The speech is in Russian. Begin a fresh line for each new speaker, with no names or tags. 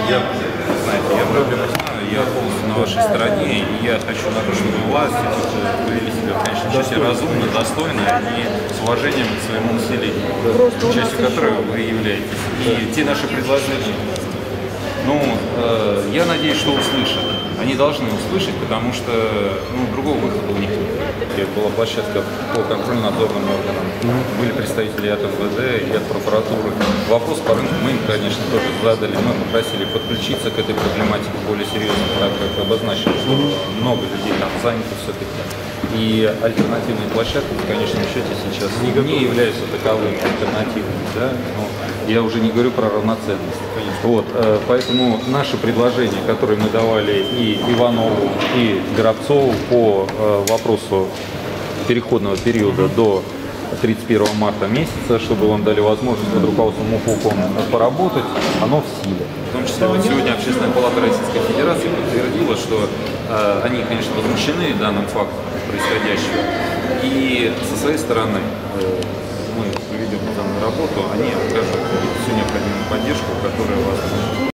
знаете, я проблему знаю, я полностью на вашей стороне, и я хочу на то, чтобы власти повели себя в конечном счете разумно, достойно и с уважением к своему населению, частью которого вы являетесь. И те наши предложения, ну, я надеюсь, что услышат. Они должны услышать, потому что другого выхода у них нет. Была площадка по контрольно-надзорным органам, были представители от МВД и от прокуратуры. Вопрос по рынку мы им, конечно, тоже задали. Мы попросили подключиться к этой проблематике более серьезно, так как обозначили, что много людей там занято все-таки. И альтернативные площадки, в конечном счете, сейчас не являются таковыми альтернативными. Да? Но я уже не говорю про равноценность. Вот, поэтому наши предложения, которые мы давали и Иванову, и Горобцову по вопросу переходного периода до 31 марта месяца, чтобы вам дали возможность под руководством УФОКом поработать, оно в силе. В том числе вот сегодня Общественная палата Российской Федерации подтвердила, что они, конечно, возмущены данным фактом происходящего. И со своей стороны мы проведем данную работу, они окажут всю необходимую поддержку, которая возможна.